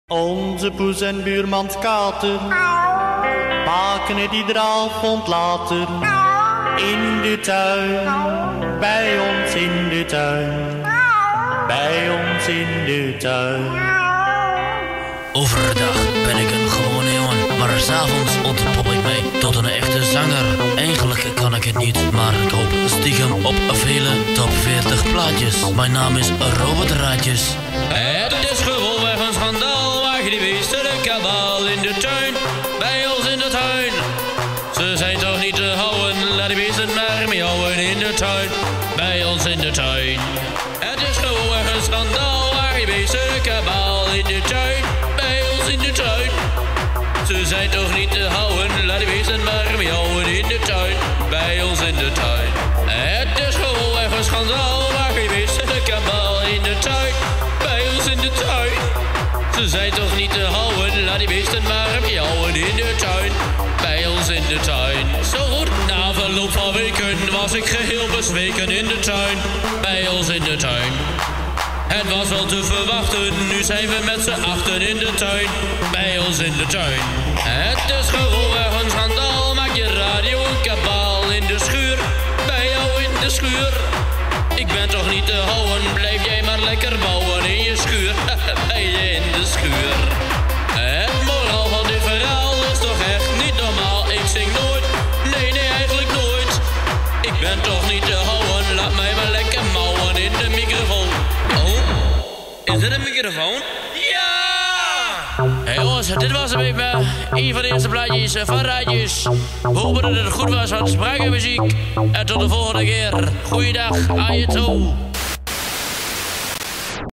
Onze poes en buurmans kater maken het iedere avond later in de tuin, bij ons in de tuin, bij ons in de tuin. Overdag ben ik een gewone jongen, maar 's avonds ontpop ik mij tot een echte zanger. Eigenlijk kan ik het niet, maar ik hoop stiekem op vele top 40 plaatjes. Mijn naam is Robert Raadjes. Het is gewoonweg een schandaal, waar die beesten de kabaal in de tuin, bij ons in de tuin. Ze zijn toch niet te houden, laat die beesten maar miauwen in de tuin, bij ons in de tuin. Het is gewoonweg een schandaal, waar die beesten de kabaal in de tuin, bij ons in de tuin. Ze zijn toch niet te houden, laat die beesten maar miauwen in de tuin, bij ons in de tuin. Het is gewoonweg een schandaal, waar die beesten de kabaal in de tuin, bij ons in de tuin. Ze zijn toch niet te houden, laat die beesten maar miauwen in de tuin, bij ons in de tuin. Zo goed, na verloop van weken was ik geheel bezweken in de tuin, bij ons in de tuin. Het was wel te verwachten, nu zijn we met z'n achten in de tuin, bij ons in de tuin. Het is gewoonweg een schandaal, maak je radio een kabaal in de schuur, bij jou in de schuur. Ik ben toch niet te houden, blijf jij maar lekker bouwen in je schuur, bij je in de schuur. Het moraal van dit verhaal is toch echt niet normaal, ik zing nooit, nee eigenlijk nooit. Ik ben toch niet te houden, laat mij maar lekker mouwen in de microfoon. Oh, is dit een microfoon? Ja! Hey jongens, dit was hem even. Een van de eerste plaatjes van Raadjes. We hopen dat het goed was van spraakmuziek. En tot de volgende keer. Goeiedag, aan je toe.